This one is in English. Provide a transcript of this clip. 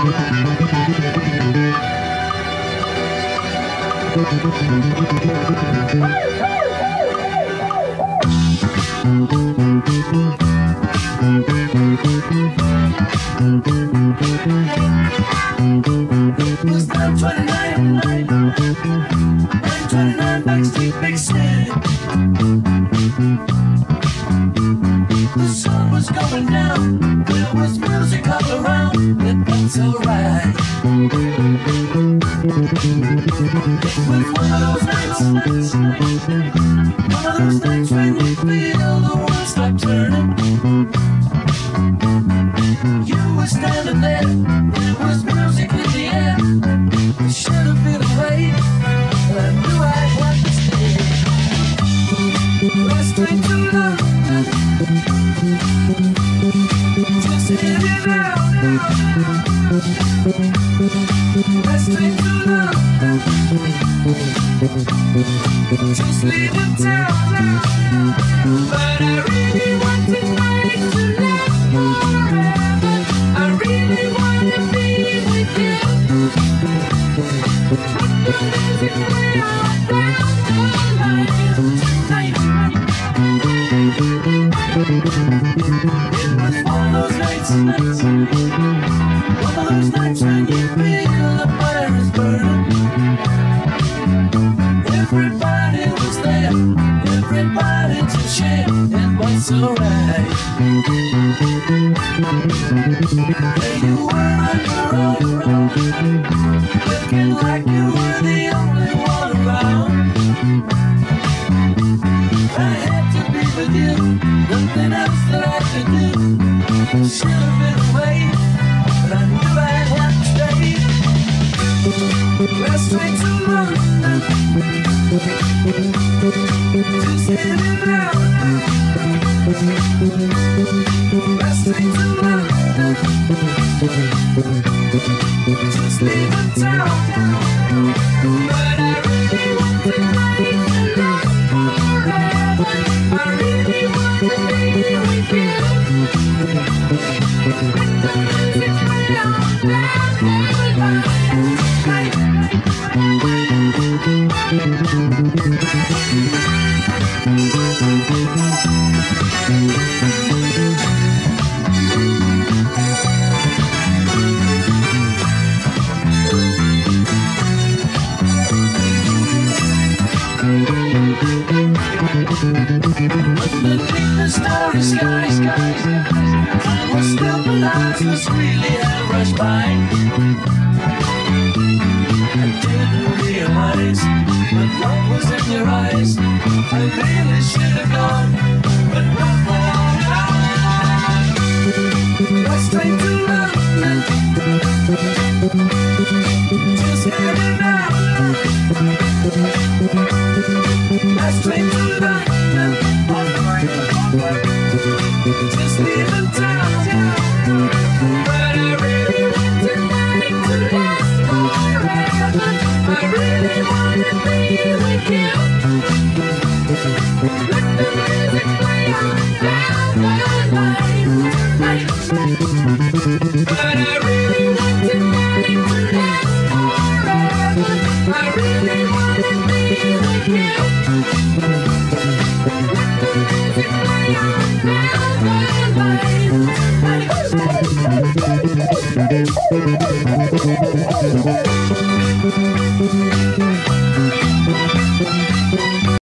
was 929 Backstreet Big City. The sun was going down, there was music all around, and that's alright. It was one of those nights when you feel the world stop turning. You were standing there, there was music in the air. You should have been away, but I knew I'd have to stay. Last train to London, just heading out. Last train to London, just leaving town. But I really want to find to love forever. I really want to be with you. Put the music way on down tonight. It was one of those nights, one of those nights when you feel the fire is burning. Everybody was there, everybody to share, and what's alright. And you were on your own, looking like you were the only one around. I had to be with you, nothing else that I could do. Should have been away, but I knew I'd have to stay. Last train to London, just heading out. Last train to London, just leaving town. But I really want to find you love forever. I really want to be with you. With the music way on down underneath the starry skies, I was still but eyes was really had rushed by. I didn't realize what love was in your eyes. I really should have gone, but not for long. Last train to London, just heading out. Last train to London, just leaving town. But I really want to find to love forever. I really want to be with you. Let the music play on down the line tonight. But I really want to find to love forever. I really want to be with you. Let the music play on down the line tonight.